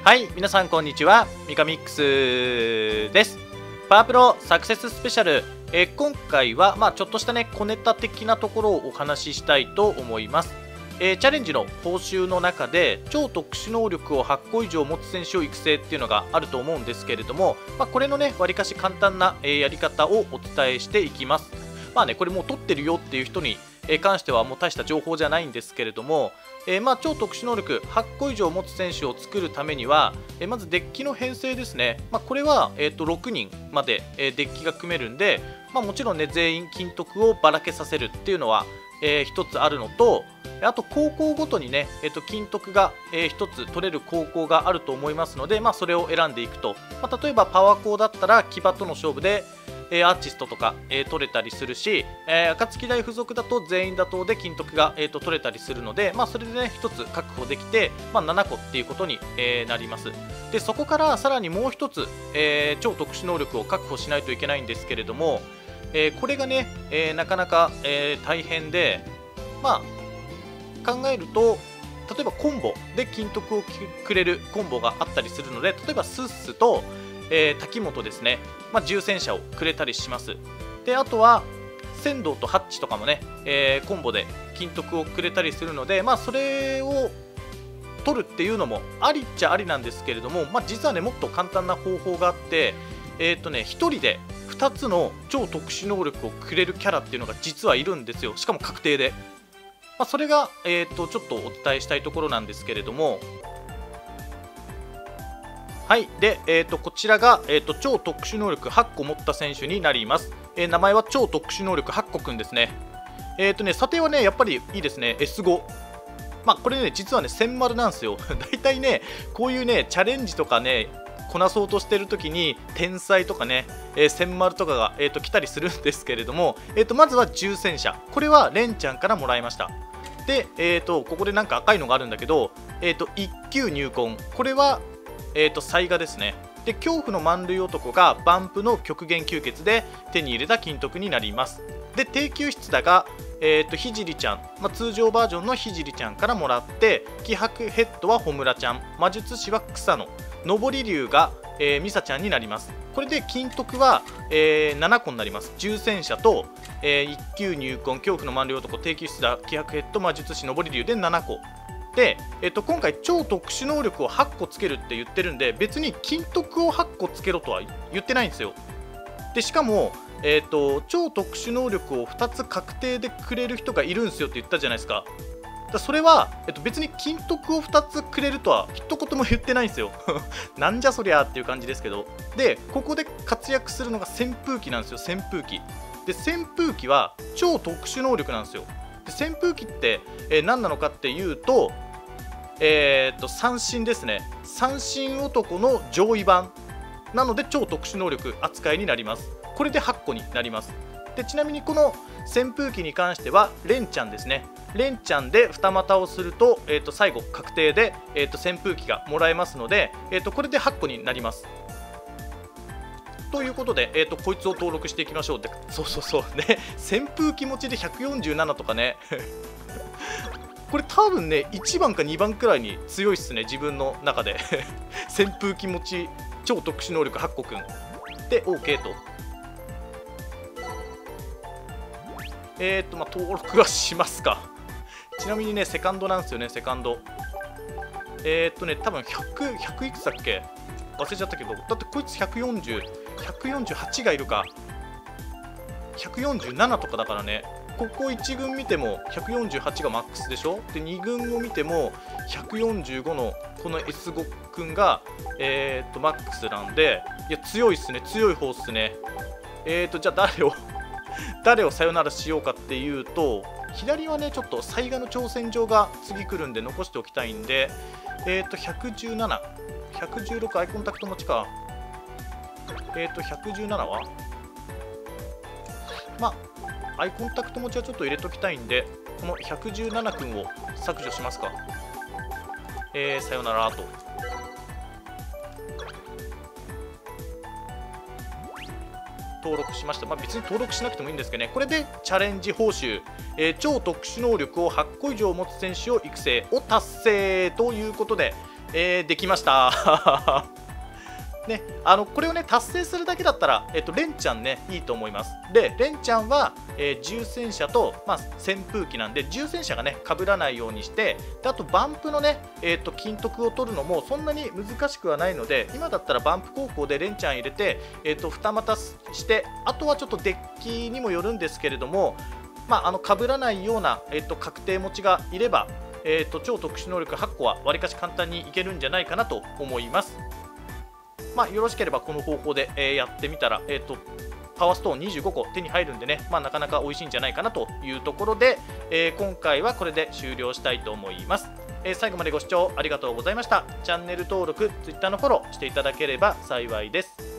はい、皆さんこんにちは。ミカミックスです。パワープロサクセススペシャル。今回は、ちょっとしたね、小ネタ的なところをお話ししたいと思います。チャレンジの報酬の中で、超特殊能力を8個以上持つ選手を育成っていうのがあると思うんですけれども、これのね、わりかし簡単な、やり方をお伝えしていきます。これもう取ってるよっていう人に関してはもう大した情報じゃないんですけれども、超特殊能力8個以上持つ選手を作るためには、まずデッキの編成ですね、これは、6人まで、デッキが組めるんで、もちろんね全員金徳をばらけさせるっていうのは、一つあるのと、あと高校ごとにね、金徳が、一つ取れる高校があると思いますので、それを選んでいくと、例えばパワー校だったら騎馬との勝負でアーティストとか、取れたりするし、暁大附属だと全員打倒で金徳が、取れたりするので、それでね1つ確保できて、7個っていうことに、なります。でそこからさらにもう1つ、超特殊能力を確保しないといけないんですけれども、これがね、なかなか、大変で、考えると例えばコンボで金徳をくれるコンボがあったりするので、例えばスッスと滝本ですね、重戦車をくれたりします。であとは仙道とハッチとかもね、コンボで金徳をくれたりするので、それを取るっていうのもありっちゃありなんですけれども、実はねもっと簡単な方法があって、1人で2つの超特殊能力をくれるキャラっていうのが実はいるんですよ。しかも確定で、それが、ちょっとお伝えしたいところなんですけれども、はい。で、こちらが、超特殊能力8個持った選手になります。名前は超特殊能力8個くんですね。査定はね、やっぱりいいですね。S5。これね、実はね、1000丸なんですよ。大体ね、こういうね、チャレンジとかね、こなそうとしてる時に、天才とかね、1000丸とかが、来たりするんですけれども、まずは重戦車。これはレンちゃんからもらいました。で、ここでなんか赤いのがあるんだけど、1級入魂。これは、彩画ですね。で恐怖の満塁男がバンプの極限吸血で手に入れた金徳になります。で低級質だが、ひじりちゃん、通常バージョンのひじりちゃんからもらって、気迫ヘッドはほむらちゃん、魔術師は草野、上り竜が、みさちゃんになります。これで金徳は、7個になります。重戦車と、1級入魂、恐怖の満塁男、低級質だ、気迫ヘッド、魔術師、上り竜で7個。で、今回超特殊能力を8個つけるって言ってるんで、別に金徳を8個つけろとは言ってないんですよ。でしかも、超特殊能力を2つ確定でくれる人がいるんですよって言ったじゃないですか。それは、別に金徳を2つくれるとは一言も言ってないんですよ。なんじゃそりゃっていう感じですけど、でここで活躍するのが扇風機なんですよ。扇風機で、扇風機は超特殊能力なんですよ。で扇風機って、何なのかっていうと、三神ですね。三神男の上位版なので超特殊能力扱いになります。これで8個になります。でちなみにこの扇風機に関してはレンちゃんですね。レンちゃんで二股をすると、最後確定で、扇風機がもらえますので、これで8個になります。ということで、こいつを登録していきましょうって。そうね、扇風機持ちで147とかね。これ多分ね1番か2番くらいに強いっすね、自分の中で。扇風機持ち超特殊能力8個くんで OK と。登録はしますか。ちなみにねセカンドなんですよね。セカンド多分100いくつだっけ忘れちゃったけど、だってこいつ148がいるか、147とかだからね。ここ1軍見ても148がマックスでしょ。で2軍を見ても145のこの S5 君が、マックスなんで、いや強いっすね。強い方っすね。じゃあ誰をさよならしようかっていうと、左はねちょっと災害の挑戦状が次来るんで残しておきたいんで、117、116アイコンタクト持ちか。117はアイコンタクト持ちはちょっと入れときたいんで、この117君を削除しますか。さよならと。登録しました。別に登録しなくてもいいんですけどね。これでチャレンジ報酬、超特殊能力を8個以上持つ選手を育成を達成ということで、 できましたね、これをね達成するだけだったら、レンちゃんねいいと思います。でレンちゃんは、重戦車と、扇風機なんで重戦車がね被らないようにして、であとバンプのね、金徳を取るのもそんなに難しくはないので、今だったらバンプ高校でレンちゃん入れて、二股して、あとはちょっとデッキにもよるんですけれども、被らないような、確定持ちがいれば、超特殊能力8個はわりかし簡単にいけるんじゃないかなと思います。よろしければこの方法で、やってみたら、パワーストーン25個手に入るんでね、なかなか美味しいんじゃないかなというところで、今回はこれで終了したいと思います。最後までご視聴ありがとうございました。チャンネル登録、Twitter のフォローしていただければ幸いです。